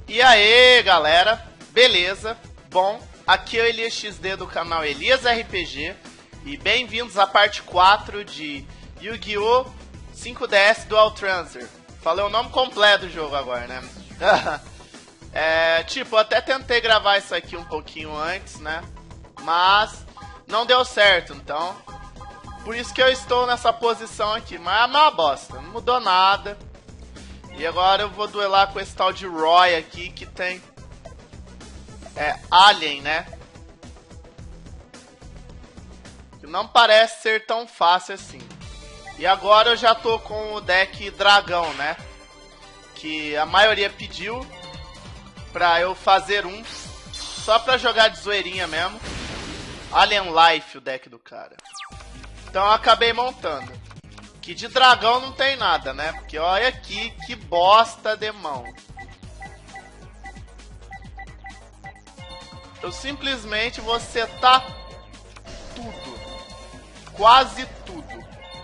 E aí, galera, beleza? Bom, aqui é o Elias XD do canal Elias RPG e bem-vindos à parte 4 de Yu-Gi-Oh! 5DS Dual Transfer. Falei o nome completo do jogo agora, né? Eu até tentei gravar isso aqui um pouquinho antes, né? Mas não deu certo, então por isso que eu estou nessa posição aqui. Mas é uma bosta, não mudou nada. E agora eu vou duelar com esse tal de Roy aqui, que tem Alien, né? Que não parece ser tão fácil assim. E agora eu já tô com o deck Dragão, né? Que a maioria pediu pra eu fazer um, só pra jogar de zoeirinha mesmo. Alien Life, o deck do cara. Então eu acabei montando. Que de dragão não tem nada, né? Porque olha aqui, que bosta de mão. Eu simplesmente vou setar tudo. Quase tudo.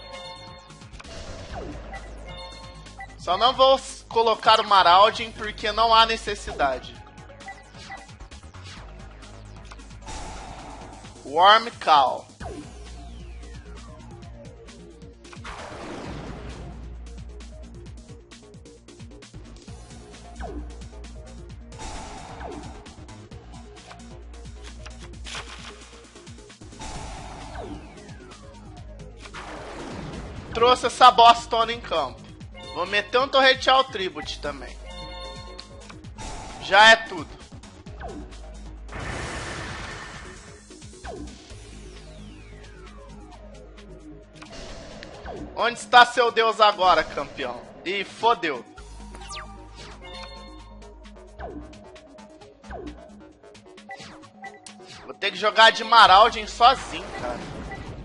Só não vou colocar o Marauding porque não há necessidade. Worm Cow. Trouxe essa Boston em campo. Vou meter um Torrential Tribute também. Já é tudo. Onde está seu Deus agora, campeão? Ih, fodeu. Vou ter que jogar de Marauding sozinho, cara.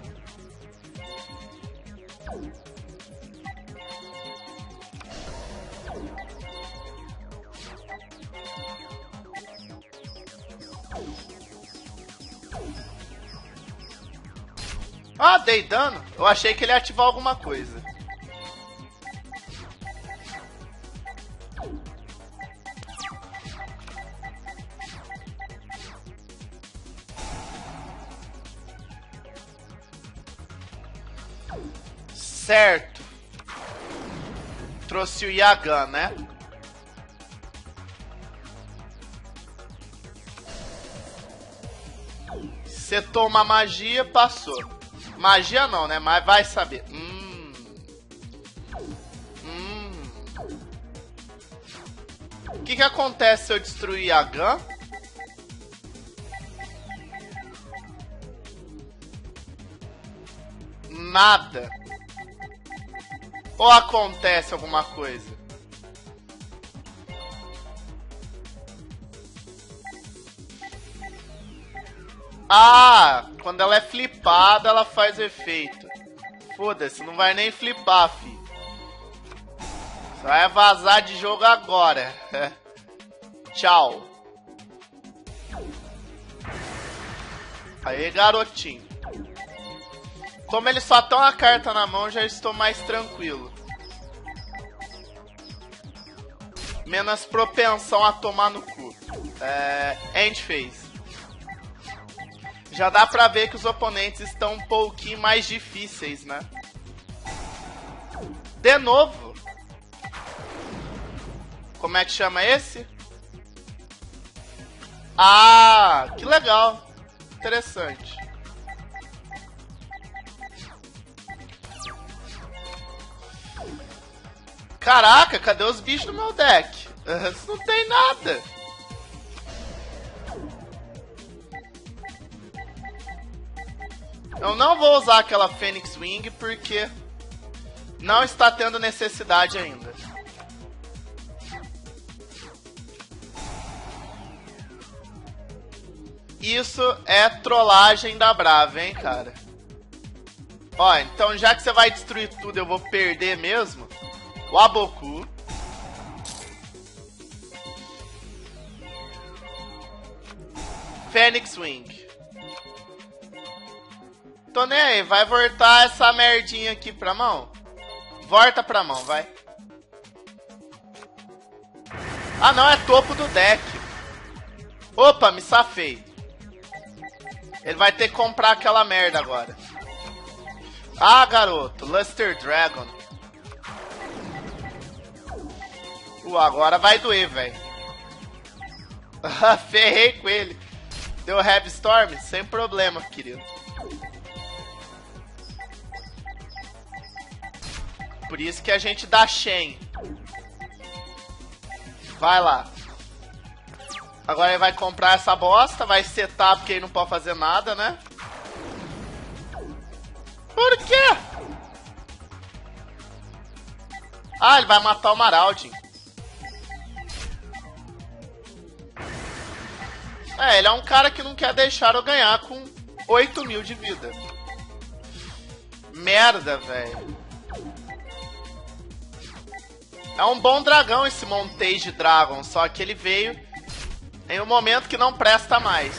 Ah, dei dano? Eu achei que ele ia ativar alguma coisa. Certo. Trouxe o Yagan, né? Setou uma magia, passou. Magia não, né? Mas vai saber. O que acontece se eu destruir Yagan? Nada. Ou acontece alguma coisa? Ah, quando ela é flipada, ela faz efeito. Foda-se, não vai nem flipar, fi. Só vai vazar de jogo agora. Tchau. Aí, garotinho. Como eles só estão a carta na mão, já estou mais tranquilo. Menos propensão a tomar no cu. End phase. Já dá pra ver que os oponentes estão um pouquinho mais difíceis, né? De novo. Como é que chama esse? Ah, que legal. Interessante. Caraca, cadê os bichos do meu deck? Não tem nada. Eu não vou usar aquela Phoenix Wing porque não está tendo necessidade ainda. Isso é trollagem da brava, hein, cara? Ó, então já que você vai destruir tudo, eu vou perder mesmo. O Aboku. Phoenix Wing. Tô nem aí, vai voltar essa merdinha aqui pra mão? Volta pra mão, vai. Ah, não, é topo do deck. Opa, me safei. Ele vai ter que comprar aquela merda agora. Ah, garoto. Luster Dragon. Agora vai doer, velho. Ferrei com ele. Deu Heavy Storm? Sem problema, querido. Por isso que a gente dá Shen. Vai lá. Agora ele vai comprar essa bosta. Vai setar porque ele não pode fazer nada, né? Por quê? Ah, ele vai matar o Maraldin. É, ele é um cara que não quer deixar eu ganhar com 8.000 de vida. Merda, velho. É um bom dragão esse Montage Dragon, só que ele veio em um momento que não presta mais.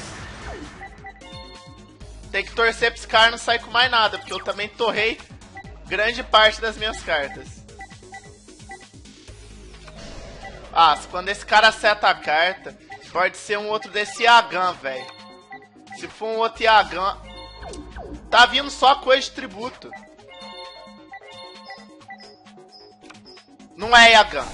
Tem que torcer pra esse cara não sair com mais nada, porque eu também torrei grande parte das minhas cartas. Ah, quando esse cara seta a carta, pode ser um outro desse Yagan, velho. Se for um outro Yagan... Tá vindo só coisa de tributo. Não é Yagan.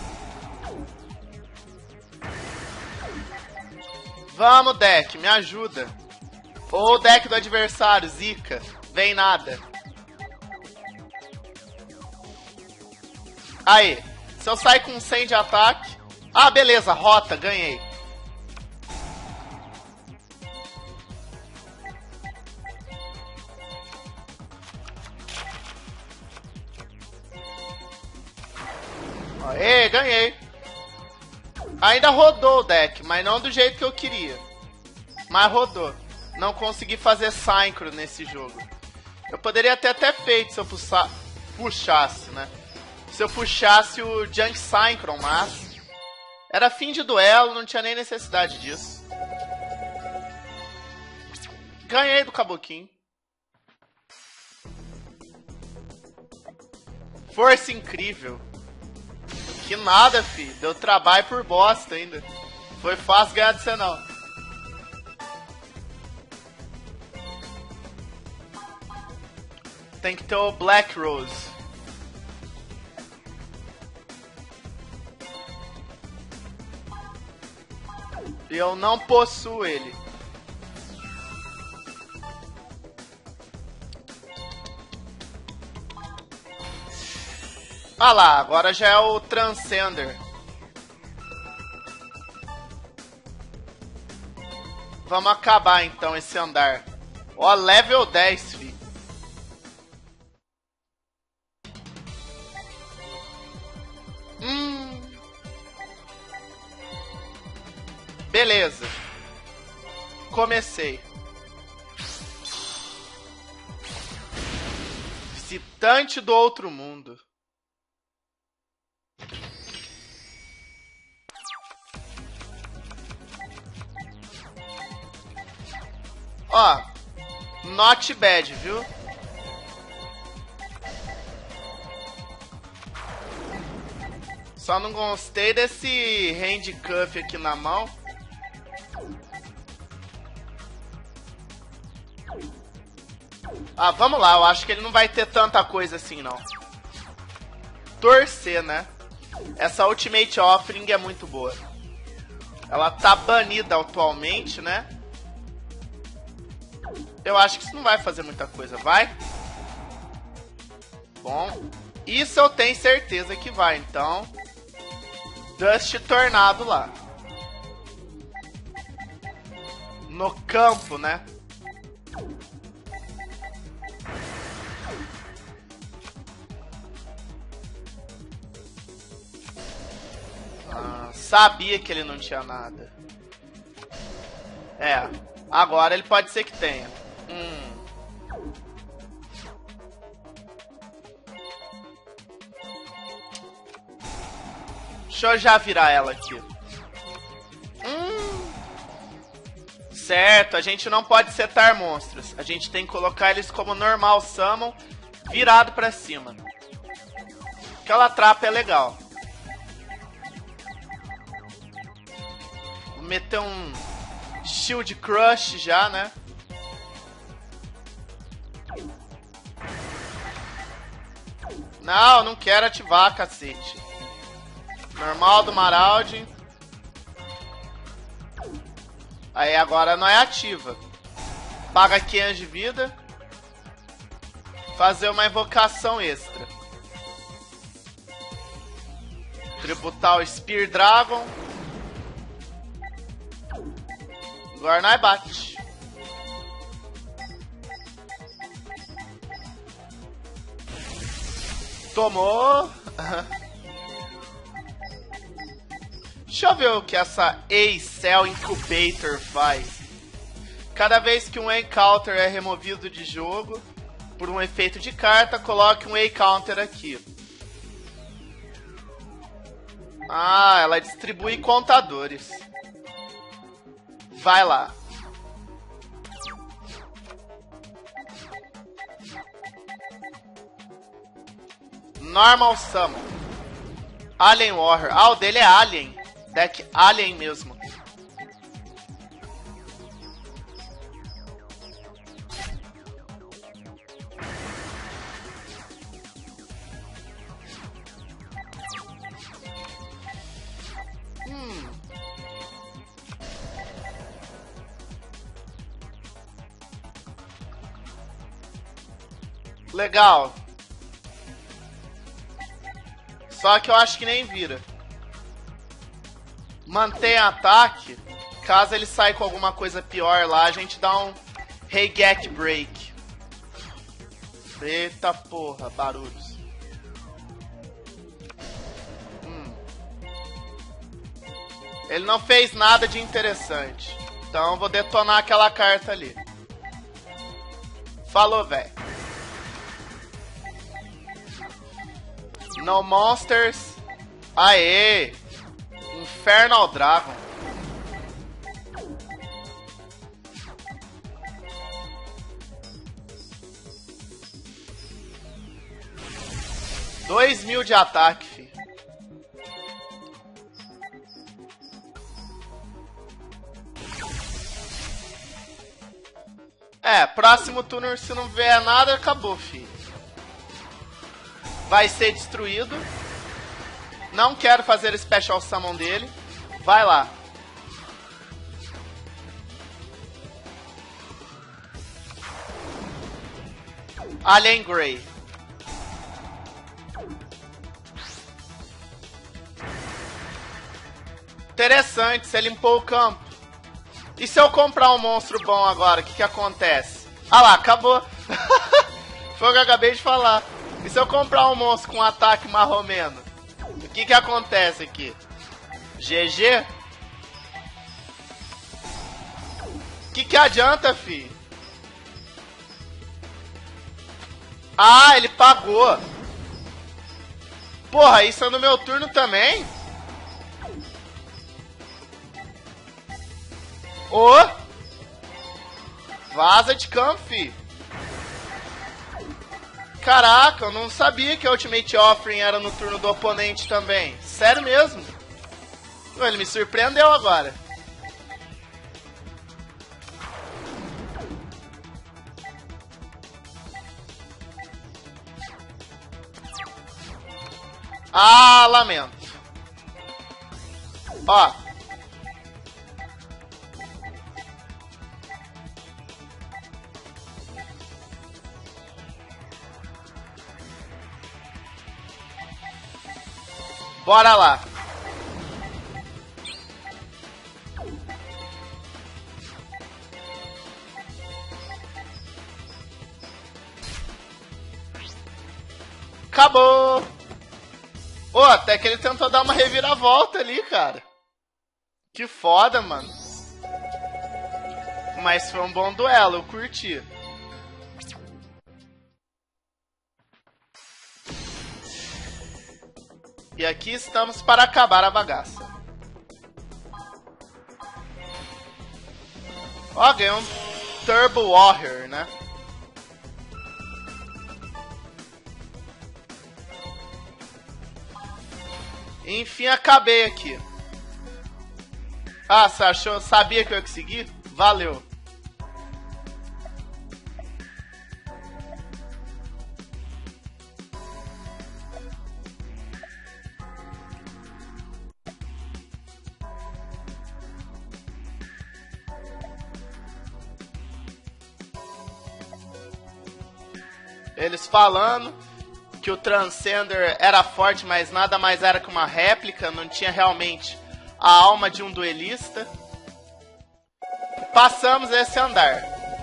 Vamos, deck, me ajuda. Ou o deck do adversário, Zika. Vem nada. Aí, se eu sair com 100 de ataque... Ah, beleza, rota, ganhei. Aê, ganhei. Ainda rodou o deck, mas não do jeito que eu queria. Mas rodou. Não consegui fazer Synchro nesse jogo. Eu poderia ter até feito se eu puxasse, né? Se eu puxasse o Junk Synchron, mas... Era fim de duelo, não tinha nem necessidade disso. Ganhei do Caboquinho. Força incrível. Que nada, fi. Deu trabalho por bosta ainda. Foi fácil ganhar de você, não. Tem que ter o Black Rose. E eu não possuo ele. Ah lá, agora já é o Transcender. Vamos acabar então esse andar. Ó, level 10, fi. Beleza. Comecei. Visitante do outro mundo. Ó, not bad, viu? Só não gostei desse handcuff aqui na mão. Ah, vamos lá, eu acho que ele não vai ter tanta coisa assim, não. Torcer, né? Essa Ultimate Offering é muito boa. Ela tá banida atualmente, né? Eu acho que isso não vai fazer muita coisa, vai? Bom, isso eu tenho certeza que vai, então... Dust Tornado lá. No campo, né? Sabia que ele não tinha nada. É, agora ele pode ser que tenha. Deixa eu já virar ela aqui. Certo, a gente não pode setar monstros. A gente tem que colocar eles como normal summon, virado pra cima. Aquela trapa é legal. meter um Shield Crush já, né? Não, não quero ativar, cacete. Normal do Maraude. Aí agora não é ativa. Paga 500 de vida. Fazer uma invocação extra. Tributar o Spear Dragon. Agora nós bate. Tomou. Deixa eu ver o que essa A-Cell Incubator faz. Cada vez que um encounter é removido de jogo por um efeito de carta, coloque um A-Counter aqui. Ah, ela distribui contadores. Vai lá. Normal Summon. Alien Warrior. Ah, o dele é Alien. Deck Alien mesmo. Legal. Só que eu acho que nem vira. Mantém ataque. Caso ele saia com alguma coisa pior lá, a gente dá um Reigek Break. Eita porra, barulhos. Ele não fez nada de interessante. Então eu vou detonar aquela carta ali. Falou, velho. No Monsters. Aê! Infernal Dragon. Dois 1000 de ataque, fi. É, próximo turno, se não vier nada, acabou, fi. Vai ser destruído. Não quero fazer Special Summon dele. Vai lá. Alien Grey. Interessante, você limpou o campo. E se eu comprar um monstro bom agora, o que acontece? Ah lá, acabou. Foi o que eu acabei de falar. E se eu comprar um monstro com ataque marromeno? O que acontece aqui? GG? O que adianta, fi? Ah, ele pagou. Porra, isso é no meu turno também? Ô! Vaza de campo, fi. Caraca, eu não sabia que a Ultimate Offering era no turno do oponente também. Sério mesmo? Ele me surpreendeu agora. Ah, lamento. Ó. Bora lá. Acabou. Ô, até que ele tentou dar uma reviravolta ali, cara. Que foda, mano. Mas foi um bom duelo, eu curti. E aqui estamos para acabar a bagaça. Ó, ganhou um Turbo Warrior, né? Enfim, acabei aqui. Ah, você achou? Sabia que eu ia conseguir? Valeu. Eles falando que o Transcender era forte, mas nada mais era que uma réplica, não tinha realmente a alma de um duelista. Passamos esse andar.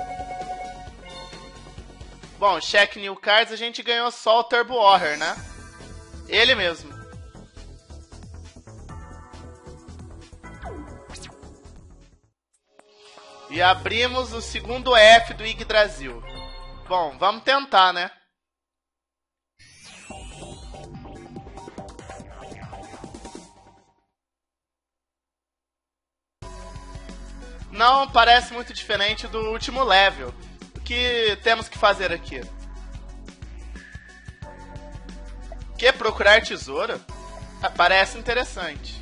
Bom, check new cards, a gente ganhou só o Turbo Warrior, né? Ele mesmo. E abrimos o segundo F do Yggdrasil. Bom, vamos tentar, né? Não parece muito diferente do último level. O que temos que fazer aqui? Que procurar tesoura? Parece interessante.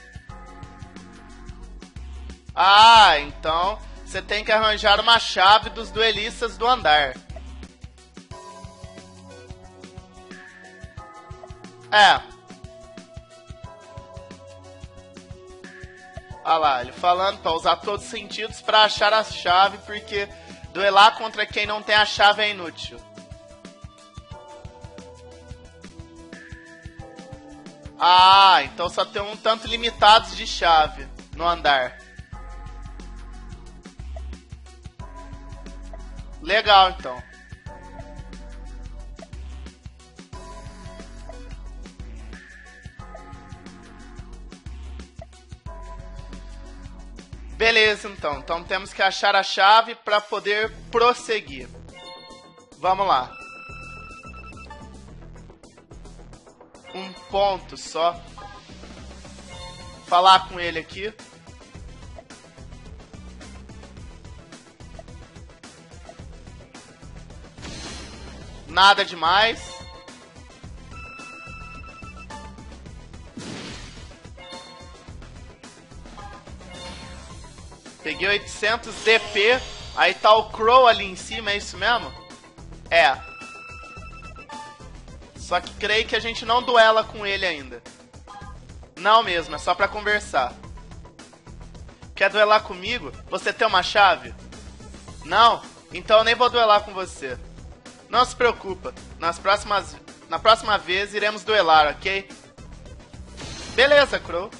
Ah, então você tem que arranjar uma chave dos duelistas do andar. É. Olha lá, ele falando pra usar todos os sentidos pra achar a chave, porque duelar contra quem não tem a chave é inútil. Ah, então só tem um tanto limitados de chave no andar. Legal, então. Beleza, então. Então temos que achar a chave para poder prosseguir. Vamos lá. Um ponto só. Falar com ele aqui. Nada demais. Peguei 800 DP. Aí tá o Crow ali em cima, é isso mesmo? É. Só que creio que a gente não duela com ele ainda. Não mesmo, é só pra conversar. Quer duelar comigo? Você tem uma chave? Não? Então eu nem vou duelar com você. Não se preocupa. Na próxima vez iremos duelar, ok? Beleza, Crow.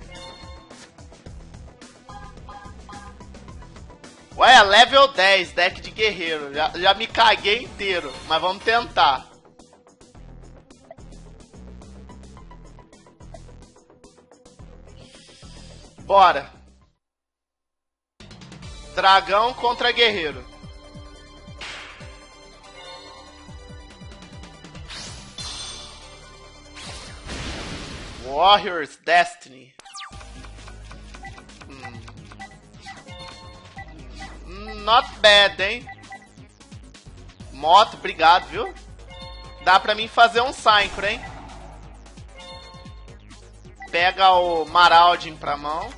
Ué, level 10, deck de guerreiro. Já me caguei inteiro, mas vamos tentar. Bora. Dragão contra guerreiro. Warriors Destiny. Not bad, hein? Moto, obrigado, viu? Dá pra mim fazer um Synchro, hein? Pega o Maraldin pra mão.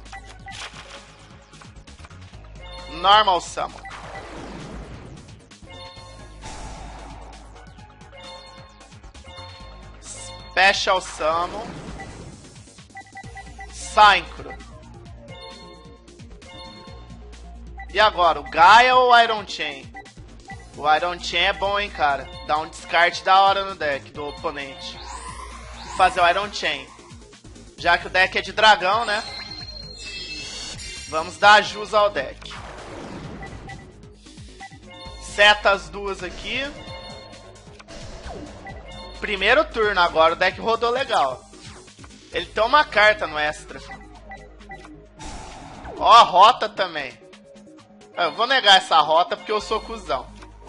Normal Summon. Special Summon. Synchro. E agora, o Gaia ou o Iron Chain? O Iron Chain é bom, hein, cara. Dá um descarte da hora no deck do oponente. Vou fazer o Iron Chain. Já que o deck é de dragão, né? Vamos dar jus ao deck. Seta as duas aqui. Primeiro turno agora, o deck rodou legal. Ele tem uma carta no extra. Ó, a rota também. Eu vou negar essa rota porque eu sou cuzão.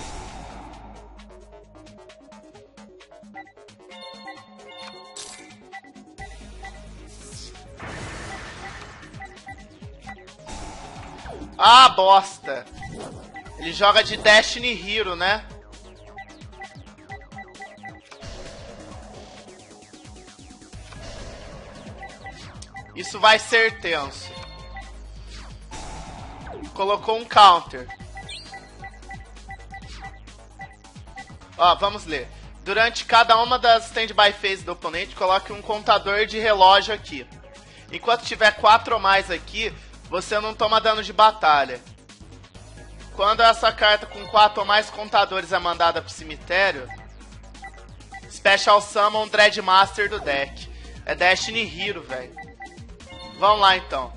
Ah, bosta. Ele joga de Destiny Hero, né? Isso vai ser tenso. colocou um counter. Ó, vamos ler. Durante cada uma das standby phases do oponente, coloque um contador de relógio aqui. Enquanto tiver 4 ou mais aqui, você não toma dano de batalha. Quando essa carta com 4 ou mais contadores é mandada pro cemitério, Special Summon Dreadmaster do deck. É Destiny Hero, velho. Vamos lá, então.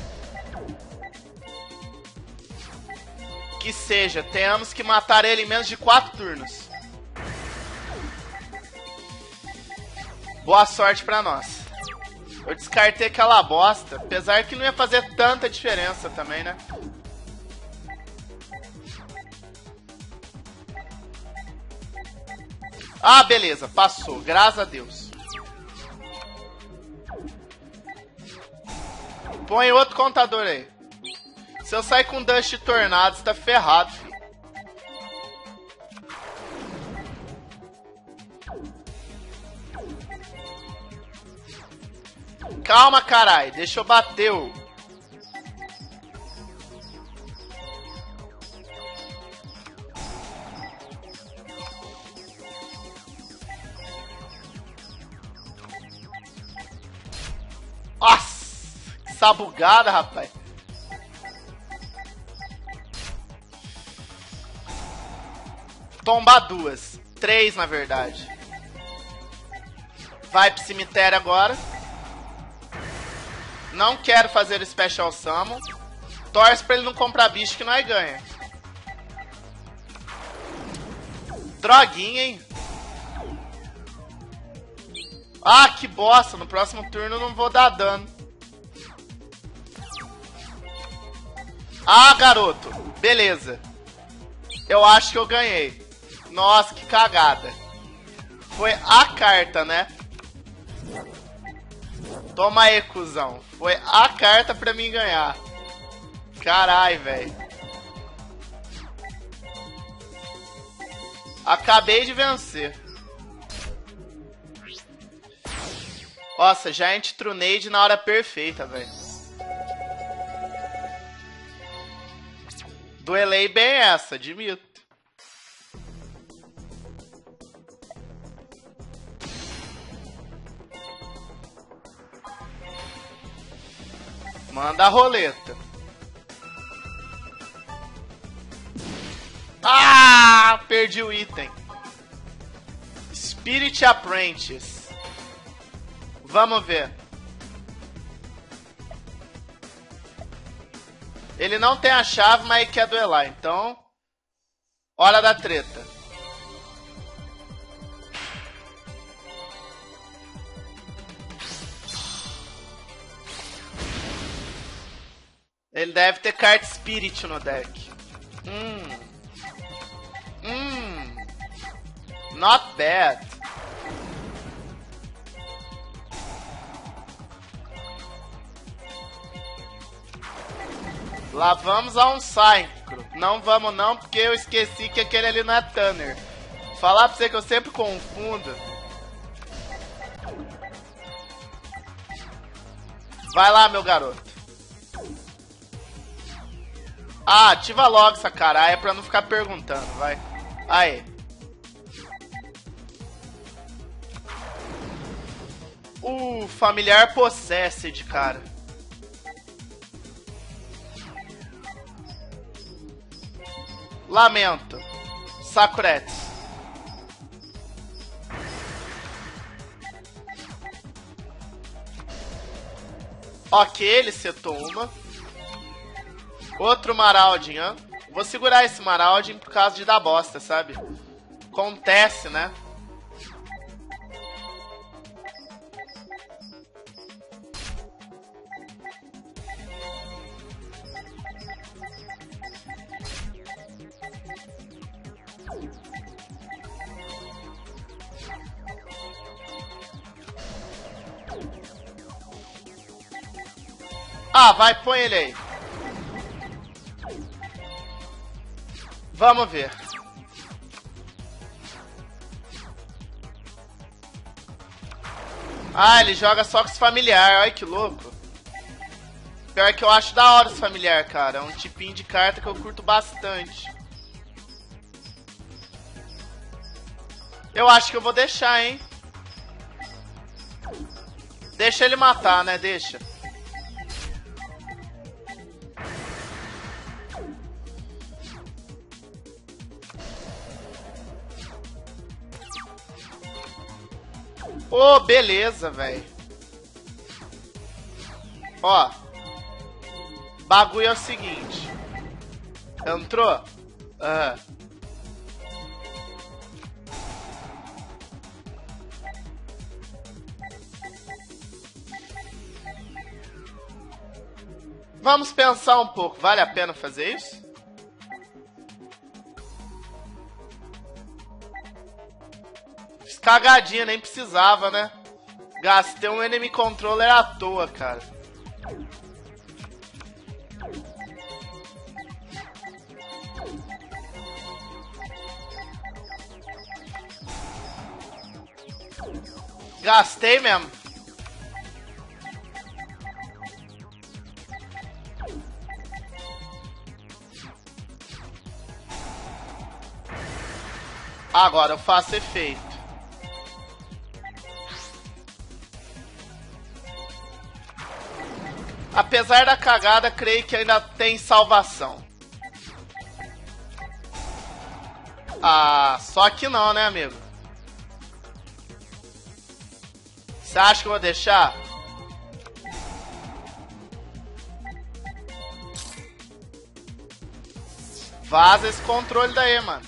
Que seja, tenhamos que matar ele em menos de 4 turnos. Boa sorte pra nós. Eu descartei aquela bosta, apesar que não ia fazer tanta diferença também, né? Ah, beleza, passou, graças a Deus. Põe outro contador aí. Se eu sair com Dust Tornado, você tá ferrado, filho. Calma, carai, deixa eu bater o... Nossa, que sabugada, rapaz. Tomba 2. 3, na verdade. Vai pro cemitério agora. Não quero fazer o Special Summon. Torce pra ele não comprar bicho que nós ganha. Droguinha, hein? Ah, que bosta. No próximo turno eu não vou dar dano. Ah, garoto. Beleza. Eu acho que eu ganhei. Nossa, que cagada. Foi a carta, né? Toma aí, cuzão. Foi a carta pra mim ganhar. Carai, velho. Acabei de vencer. Nossa, Giant Trunade na hora perfeita, velho. Duelei bem essa, admito. Manda a roleta. Ah, perdi o item. Spirit Apprentice. Vamos ver. Ele não tem a chave, mas quer duelar. Então, hora da treta. Ele deve ter carta Spirit no deck. Not bad. Lá vamos a um Synchro. Não vamos não, porque eu esqueci que aquele ali não é Tanner. Falar pra você que eu sempre confundo. Vai lá, meu garoto. Ah, ativa logo essa caralho pra não ficar perguntando, vai. Aí. Familiar Possessed, cara. Lamento. Sakuretsu. Ok, ele setou uma. Outro Marauding, hein? Vou segurar esse Marauding por causa de dar bosta, sabe? Acontece, né? Ah, vai, põe ele aí. Vamos ver. Ah, ele joga só com os familiares. Olha que louco. Pior que eu acho da hora esse familiar, cara. É um tipinho de carta que eu curto bastante. Eu acho que eu vou deixar, hein? Deixa ele matar, né? Deixa. Ô, beleza, velho. Ó. Bagulho é o seguinte. Entrou? Aham. Vamos pensar um pouco. Vale a pena fazer isso? Fiz cagadinha, nem precisava, né? Gastei um enemy controller à toa, cara. Gastei mesmo. Agora eu faço efeito. Apesar da cagada, creio que ainda tem salvação. Ah, só que não, né, amigo? Você acha que eu vou deixar? Vaza esse controle daí, mano.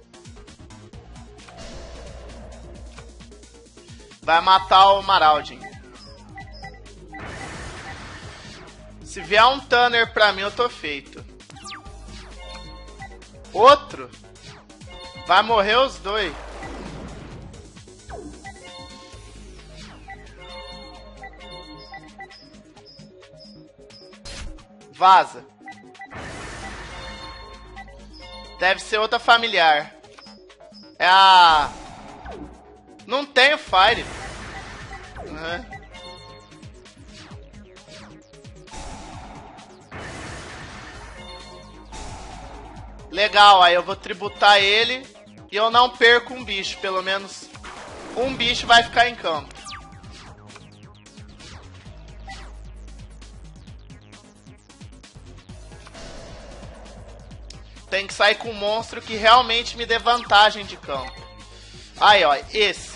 Vai matar o Maraldin. Se vier um Tanner pra mim, eu tô feito. Outro? Vai morrer os dois. Vaza. Deve ser outra familiar. É a... Não tem o Fire. Uhum. Legal, aí eu vou tributar ele e eu não perco um bicho. Pelo menos um bicho vai ficar em campo. Tem que sair com um monstro que realmente me dê vantagem de campo. Aí, ó, esse.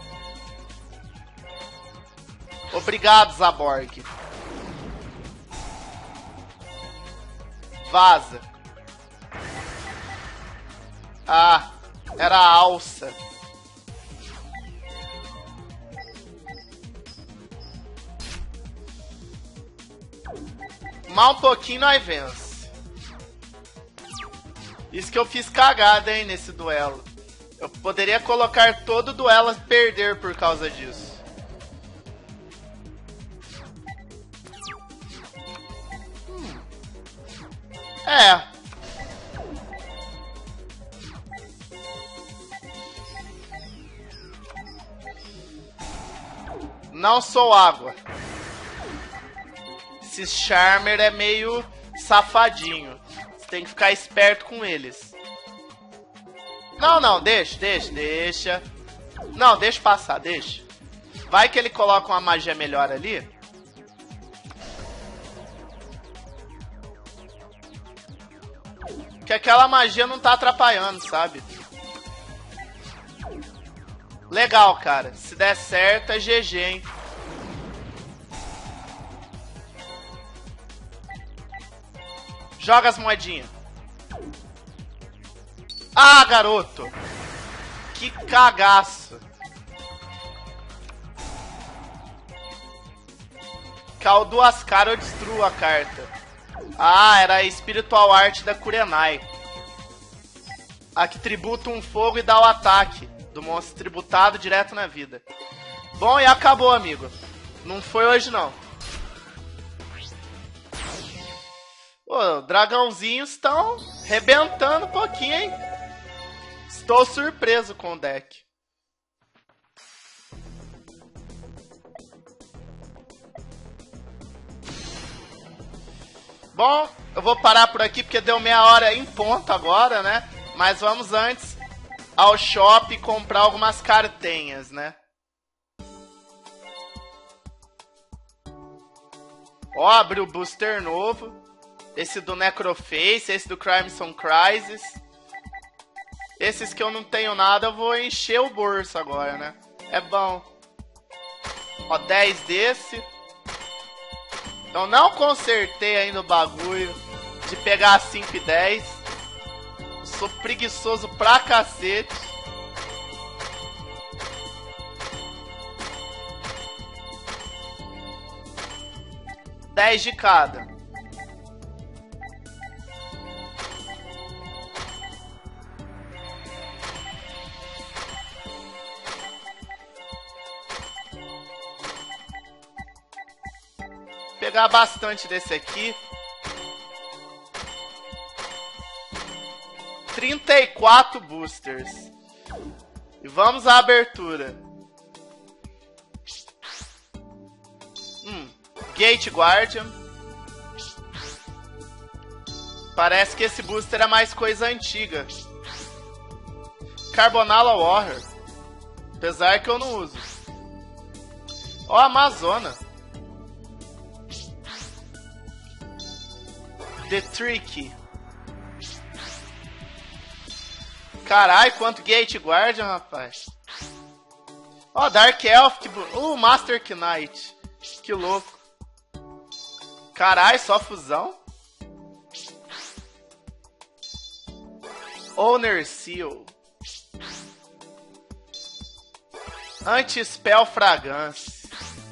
Obrigado, Zaborg. Vaza. Ah, era a alça. Mal um pouquinho nós vence. Isso que eu fiz cagada, hein, nesse duelo. Eu poderia colocar todo o duelo a perder por causa disso. É. Não sou água. Esse Charmer é meio safadinho. Você tem que ficar esperto com eles. Não, não, deixa. Não, deixa passar, deixa. Vai que ele coloca uma magia melhor ali. Que aquela magia não tá atrapalhando, sabe? Legal, cara. Se der certo, é GG, hein? Joga as moedinhas. Ah, garoto! Que cagaço! Cal duas caras, eu destruo a carta. Ah, era a Spiritual Art da Kurenai. A que tributa um fogo e dá o ataque do monstro tributado direto na vida. Bom, e acabou, amigo. Não foi hoje, não. Pô, dragãozinhos estão rebentando um pouquinho, hein? Estou surpreso com o deck. Bom, eu vou parar por aqui porque deu meia hora em ponto agora, né? Mas vamos antes ao shopping comprar algumas cartinhas, né? Ó, abriu o booster novo. Esse do Necroface, esse do Crimson Crisis. Esses que eu não tenho nada, eu vou encher o bolso agora, né? É bom. Ó, 10 desse. Então não consertei ainda o bagulho de pegar 5 e 10. Sou preguiçoso pra cacete. $10 de cada. Pegar bastante desse aqui. 34 boosters. E vamos à abertura. Gate Guardian. Parece que esse booster é mais coisa antiga. Carbonala Warrior. Apesar que eu não uso. Ó, Amazona. The Trick. Carai, quanto Gate Guardian, rapaz. Ó, Dark Elf. Master Knight. Que louco. Carai, só fusão. Owner Seal. Anti-Spell Fragrance.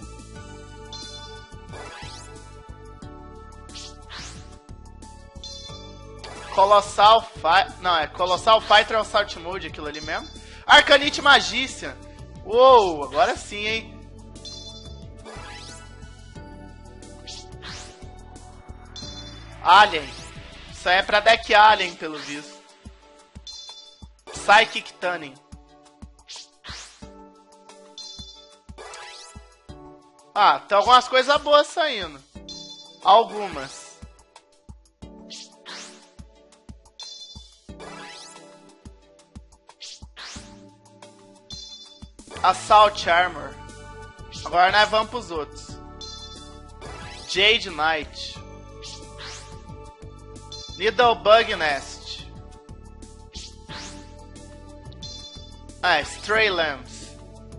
Colossal Fighter. Não, é Colossal Fighter Assault Mode, aquilo ali mesmo. Arcanite Magician. Uou, agora sim, hein? Alien. Isso aí é pra deck Alien, pelo visto. Psychic Tunning. Ah, tem algumas coisas boas saindo. Algumas. Assault Armor. Agora nós vamos pros outros. Jade Knight. Needlebug Nest. Ah, Stray Lambs.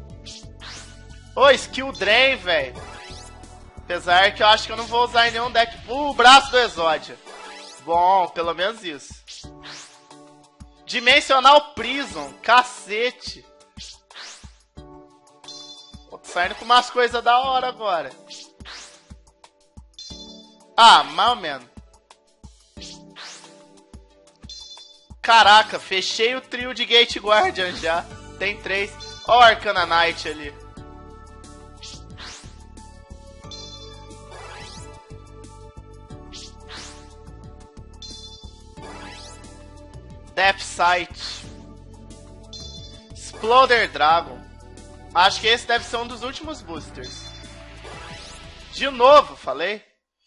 Ô, Skill Drain, velho. Apesar que eu acho que eu não vou usar em nenhum deck. Braço do Exódia. Bom, pelo menos isso. Dimensional Prison. Cacete. Tô saindo com umas coisas da hora agora. Ah, mais ou menos. Caraca, fechei o trio de Gate Guardian já. Tem 3. Ó o Arcana Knight ali. Death Sight. Exploder Dragon. Acho que esse deve ser um dos últimos boosters. De novo, falei.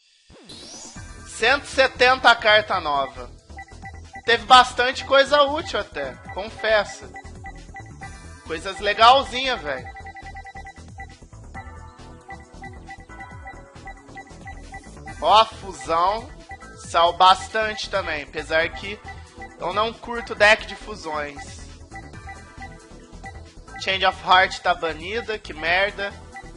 170 carta nova. Teve bastante coisa útil até, confesso. Coisas legalzinhas, velho. Ó, a fusão saiu bastante também, apesar que eu não curto deck de fusões. Change of Heart tá banida, que merda.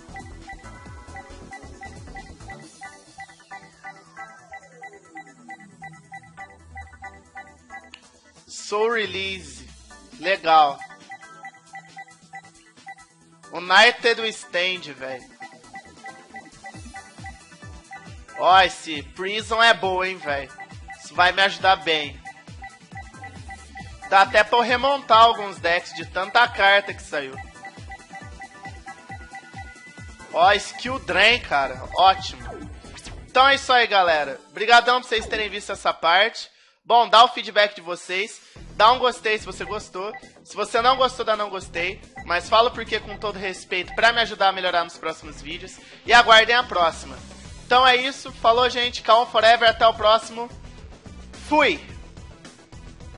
Soul Release. Legal. United Stand, velho. Ó, esse Prison é boa, hein, velho. Isso vai me ajudar bem. Dá até pra eu remontar alguns decks de tanta carta que saiu. Ó, Skill Drain, cara. Ótimo. Então é isso aí, galera. Obrigadão por vocês terem visto essa parte. Bom, dá o feedback de vocês. Dá um gostei se você gostou. Se você não gostou, dá não gostei. Mas fala o porquê com todo respeito pra me ajudar a melhorar nos próximos vídeos. E aguardem a próxima. Então Então é isso. Falou, gente. Calm Forever. Até o próximo. Fui!